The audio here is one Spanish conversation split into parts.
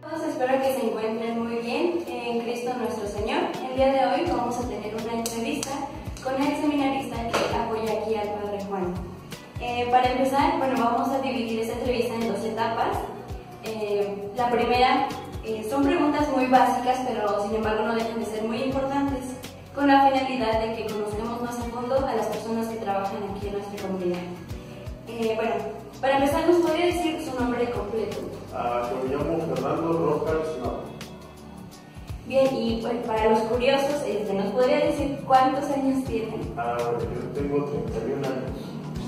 Todos espero que se encuentren muy bien en Cristo nuestro Señor. El día de hoy vamos a tener una entrevista con el seminarista que apoya aquí al Padre Juan. Para empezar, vamos a dividir esta entrevista en dos etapas. La primera son preguntas muy básicas, pero sin embargo no dejan de ser muy importantes, con la finalidad de que conozcamos más a fondo a las personas que trabajan aquí en nuestra comunidad. Para empezar, ¿nos podría decir su nombre completo? Me llamo Fernando Rojas Nava. Bien, y para los curiosos, ¿nos podría decir cuántos años tiene? Yo tengo 31 años.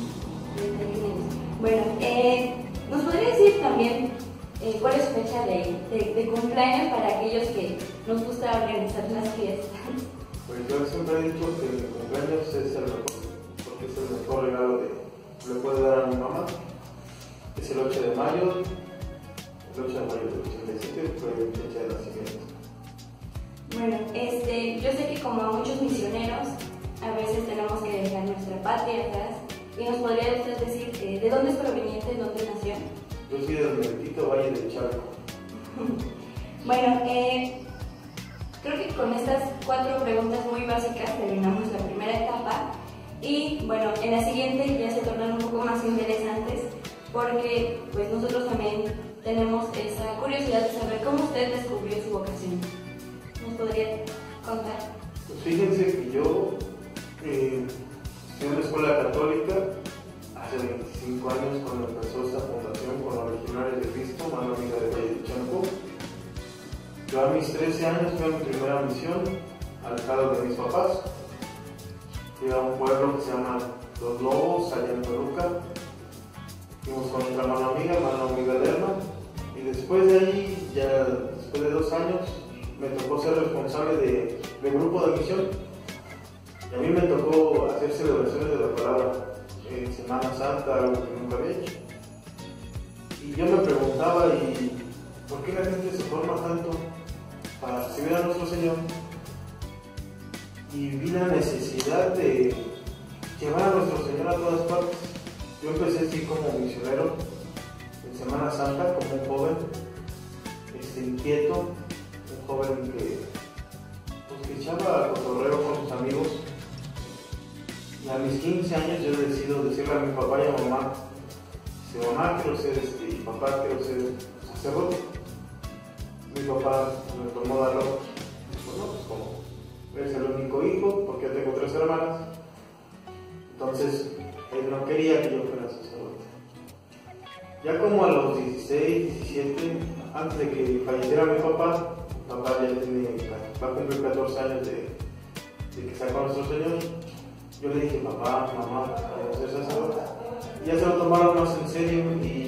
31 años. ¿Nos podría decir también cuál es su fecha de cumpleaños para aquellos que nos gusta organizar las fiestas? Pues yo siempre he dicho que mi cumpleaños es el mejor, porque es el mejor regalo que le puedo dar a mi mamá. Es el 8 de mayo. El 8 de mayo del 87 fue mi fecha de nacimiento. Bueno, yo sé que como a muchos misioneros, a veces tenemos que dejar nuestra patria atrás. ¿Y nos podría usted decir de dónde es proveniente, dónde nació? Yo soy del bendito Valle del Chalco. Bueno, creo que con estas 4 preguntas muy básicas terminamos la primera etapa. Y bueno, en la siguiente ya se tornan un poco más interesantes, porque pues nosotros también tenemos esa curiosidad de saber cómo usted descubrió su vocación. ¿Nos podría contar? Pues fíjense que yo estudié en la escuela católica hace 25 años cuando empezó esta fundación con los legionarios de Cristo, mano amiga de Valle del Chalco. Yo a mis 13 años fui a mi primera misión, alejado de mis papás. Fui a un pueblo que se llama Los Lobos, allá en Toluca. Fuimos con otra mano amiga de Erma. Y después de ahí, ya después de 2 años, me tocó ser responsable del grupo de misión. Y a mí me tocó hacer celebraciones de la palabra en Semana Santa, algo que nunca había hecho. Y yo me preguntaba, ¿por qué la gente se forma tanto para recibir a nuestro Señor? Y vi la necesidad de llevar a nuestro Señor a todas partes. Yo empecé así como misionero en Semana Santa, como un joven inquieto, un joven que echaba cotorreo con sus amigos. Y a mis 15 años yo decido decirle a mi papá y a mi mamá, mamá, quiero ser papá, quiero ser sacerdote. Mi papá me tomó de loco. Bueno, pues como eres el único hijo, porque yo tengo 3 hermanas, entonces él no quería que yo fuera sacerdote. Ya como a los 16, 17, antes de que falleciera mi papá ya va a cumplir 14 años de que sacó a nuestro Señor, yo le dije, papá, mamá, quiero ser sacerdote. Y ya se lo tomaron más en serio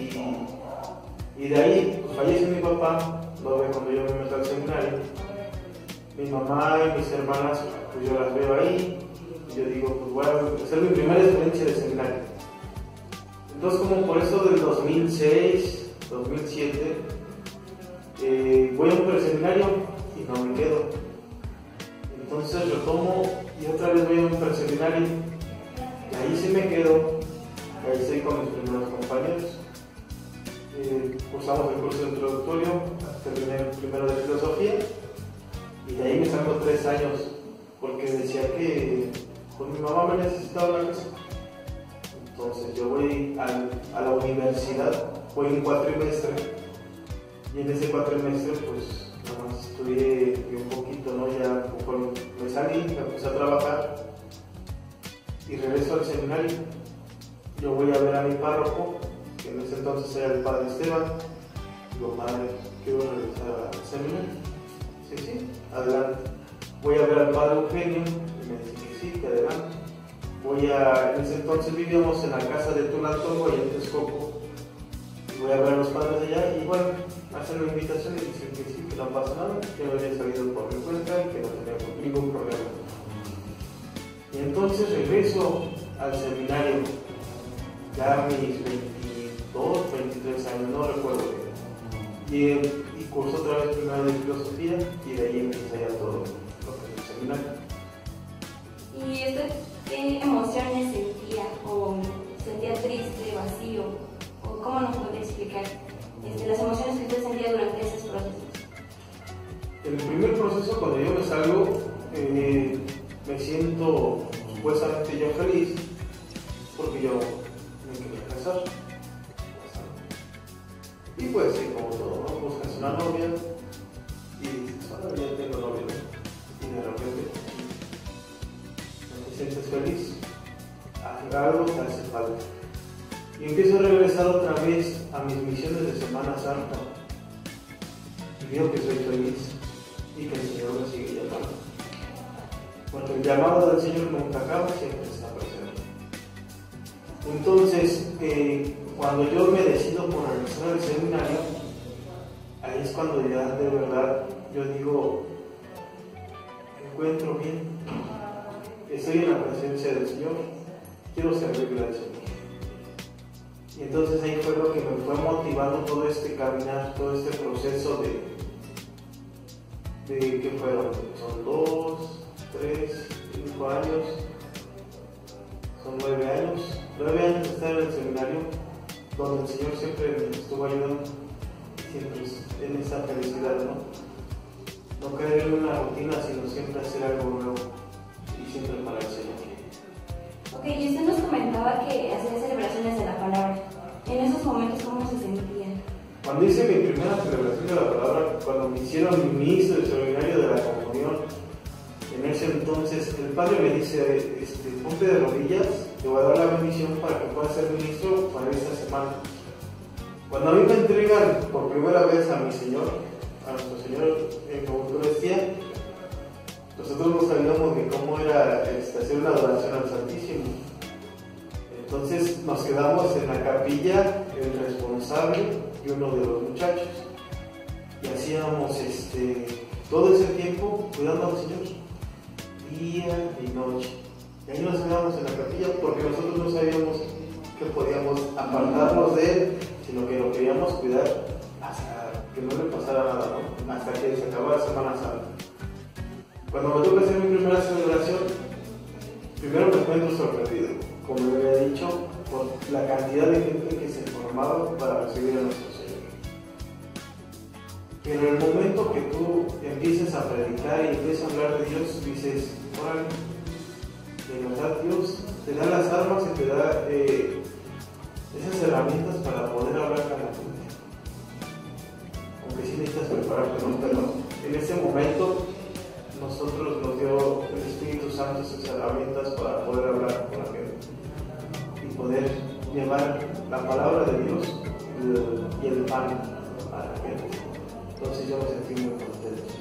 y de ahí pues, fallece mi papá, cuando yo me meto al seminario. Mi mamá y mis hermanas, pues yo las veo ahí y yo digo, pues voy a hacer mi primera experiencia de seminario. Entonces como por eso del 2006, 2007, voy a un preseminario y no me quedo. Entonces retomo y otra vez voy a un preseminario y ahí sí me quedo, ahí estoy con mis primeros compañeros. Cursamos el curso introductorio, terminé el primero de filosofía y de ahí me saco 3 años porque decía que con mi mamá me necesitaba una casa. Entonces yo voy a la universidad, voy en cuatrimestre y en ese cuatrimestre pues nada más estudié un poquito, ¿no? Ya me salí, me puse a trabajar y regreso al seminario. Yo voy a ver a mi párroco, que en ese entonces era el padre Esteban. Digo, padre, quiero regresar al seminario. Sí, adelante. Voy a ver al padre Eugenio y me dice que sí, que adelante. En ese entonces vivíamos en la casa de Tulantongo, allá en Texcoco. Y voy a ver a los padres de allá y bueno, hacen la invitación y dicen que sí, que no pasa nada, que me había salido por mi cuenta y que no tenía ningún problema. Y entonces regreso al seminario, ya a mis 22, 23 años, no recuerdo bien. Y curso otra vez primero de filosofía y de ahí empieza ya todo lo que es el seminario. ¿Y usted qué emociones sentía? ¿O sentía triste, vacío? ¿O cómo nos puede explicar las emociones que usted sentía durante esos procesos? obviamente yo feliz, porque yo me quería casar. Y pues sí, como todo, ¿no? Buscas una novia y dices, ahora ya tengo novia, ¿no? Y de repente no te sientes feliz, algo te hace falta. Y empiezo a regresar otra vez a mis misiones de Semana Santa. Y veo que soy feliz y que el Señor me sigue llamando. Porque el llamado del Señor nunca acaba, siempre está presente. Entonces, cuando yo me decido por regresar al seminario, ahí es cuando ya de verdad yo digo, me encuentro bien, estoy en la presencia del Señor, quiero servirle al Señor. Y entonces ahí fue lo que me fue motivando todo este caminar, todo este proceso de que fueron, son 2, 3, 5 años, son 9 años. 9 años de estar en el seminario, donde el Señor siempre me estuvo ayudando, siempre en esa felicidad, ¿no? No caer en una rutina, sino siempre hacer algo nuevo y siempre para el Señor. Ok, y usted nos comentaba que hacía celebraciones de la palabra. En esos momentos, ¿cómo se sentía? Cuando hice mi primera celebración de la palabra, cuando me hicieron mi ministro del seminario de la comunión, en ese entonces el padre me dice, ponte de rodillas, te voy a dar la bendición para que puedas ser ministro para esta semana. Cuando a mí me entregan por primera vez a mi Señor, a nuestro Señor en Eucaristía, nosotros no sabíamos de cómo era hacer una adoración al Santísimo. Entonces nos quedamos en la capilla, el responsable y uno de los muchachos. Y hacíamos todo ese tiempo cuidando al Señor, día y noche. Y ahí nos quedamos en la capilla porque nosotros no sabíamos que podíamos apartarnos de Él, sino que lo queríamos cuidar hasta que no le pasara nada, ¿no? Hasta que se acabara la Semana Santa. Cuando me toca hacer mi primera celebración, primero me encuentro sorprendido, como le había dicho, por la cantidad de gente que se formaba para recibir a nuestro Señor. Pero en el momento que tú empiezas a predicar y empiezas a hablar de Dios, dices, órale, de verdad Dios te da las armas y te da esas herramientas para poder hablar con la gente. Aunque sí necesitas prepararte, ¿no? Pero en ese momento nosotros nos dio el Espíritu Santo esas herramientas para poder hablar con la gente y poder llevar la palabra de Dios y el pan a la gente. Entonces yo me sentí muy contento.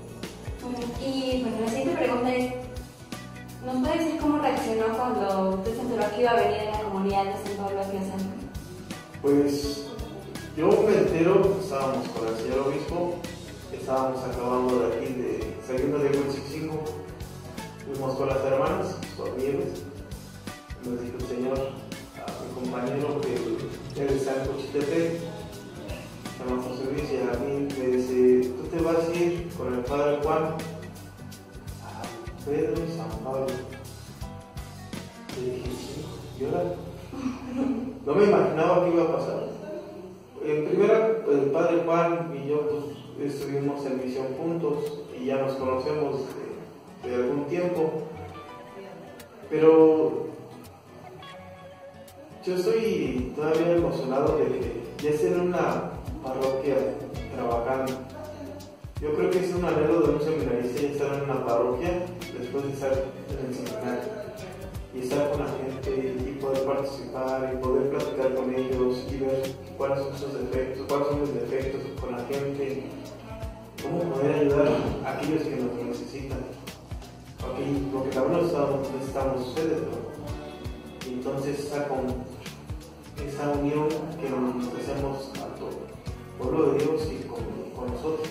Y bueno, la siguiente pregunta es, ¿nos puede decir cómo reaccionó cuando usted se enteró que iba a venir en la comunidad de San Pablo Piazano? Pues yo me entero, estábamos con el señor obispo, estábamos acabando de aquí, saliendo de Huitzilingo, fuimos con las hermanas, con Nieves, nos dijo el señor a mi compañero que él está en Cochitepec, se llama José Luis, y a mí me dice, tú te vas a ir con el padre Juan a Pedro y San Pablo. Le dije, sí, ¿y ahora? No me imaginaba qué iba a pasar. En primera, el padre Juan y yo pues, estuvimos en misión juntos y ya nos conocemos de algún tiempo, pero yo estoy todavía emocionado de que ya esté en una parroquia trabajando. Yo creo que es un anhelo de un seminarista ya estar en una parroquia después de estar en el seminario y estar con la gente y poder participar y poder platicar con ellos y ver cuáles son sus defectos, cuáles son los defectos con la gente, cómo poder ayudar a aquellos que nos necesitan, porque también necesitamos ustedes, ¿no? Y entonces esa unión que nos hacemos tanto pueblo de Dios y con nosotros.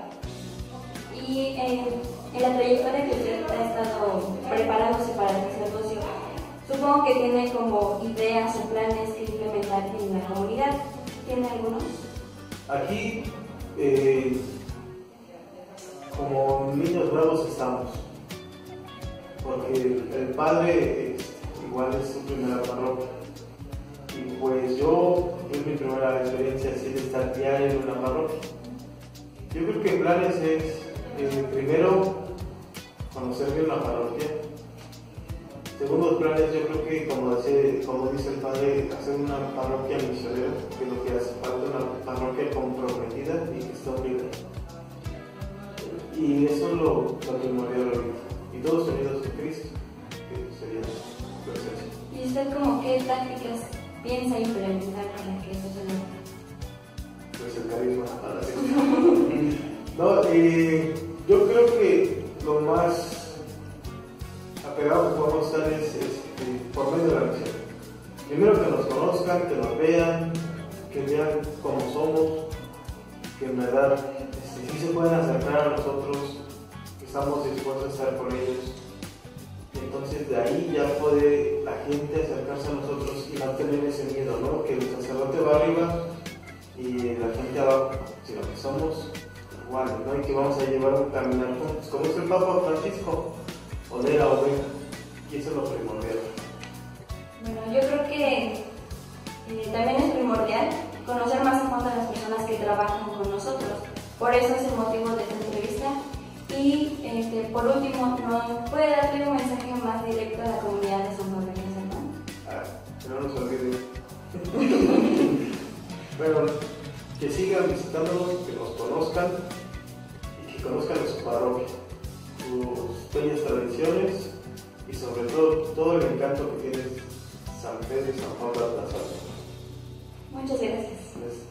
Y en la trayectoria que usted ha estado preparándose para el sacerdocio, supongo que tiene como ideas o planes que implementar en la comunidad. ¿Tiene algunos? Aquí, como niños nuevos estamos, porque el padre igual es su primera parroquia. Y pues es mi primera experiencia así de estar diario en una parroquia. Yo creo que planes es primero conocer bien la parroquia, Segundos planes, yo creo que como dice el padre, hacer una parroquia misionera, que es lo que hace falta, una parroquia comprometida y que esté unida. Y eso es lo primordial ahorita. Y todos unidos en Cristo, que sería el proceso. ¿Y usted como qué tácticas piensa implementar para que eso se logre? Pues el carisma a la gente. No, yo creo que lo más apegado que podemos estar es por medio de la misión. Primero que nos conozcan, que nos vean, que vean cómo somos, que en verdad sí se pueden acercar a nosotros, que estamos dispuestos a estar con ellos. Y entonces de ahí ya puede la gente acercarse a nosotros y no tener ese miedo, ¿no? Que el sacerdote va arriba y la gente abajo, sino que somos iguales, ¿no? Y que vamos a llevar un caminar juntos, como es el Papa Francisco, o de la oveja, y eso es lo primordial. Bueno, yo creo que también es primordial conocer más a fondo a las personas que trabajan con nosotros. Por eso es el motivo de esta entrevista. Y por último, ¿nos puede darle un mensaje más directo a la comunidad de San Pablo de San Juan? Que no nos olviden. Bueno, que sigan visitándonos, que nos conozcan y que conozcan a su parroquia, sus bellas tradiciones y sobre todo el encanto que tiene San Pedro y San Pablo de la Salud. Muchas gracias.